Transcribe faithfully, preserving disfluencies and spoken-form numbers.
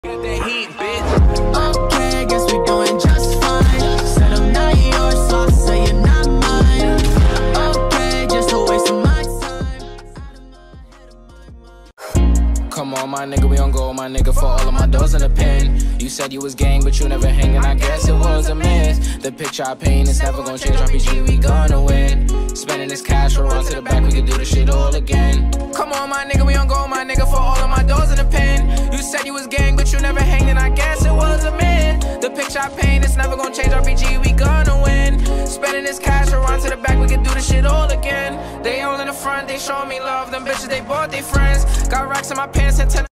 Okay, guess we doing just fine. Said I'm not yours, so I say you're not mine. Okay, just a waste of my time. Come on, my nigga, we on go, my nigga, for all of my doors in the pen. You said you was gang, but you never hanging, I guess it was a miss. The picture I paint is never gonna change, R P G, we gonna win. Spending this cash, we'll run to the back, we can do this shit all again. Come on, my nigga, we on go, my nigga, for all of my doors in the pen. You said you was gang, but you never hanging, I guess it was a myth. The picture I paint is never gonna change, R P G, we gonna win. Spending this cash, we'll run to the back, we can do this shit all again. They all in the front, they show me love, them bitches, they bought their friends. Got racks in my pants and ten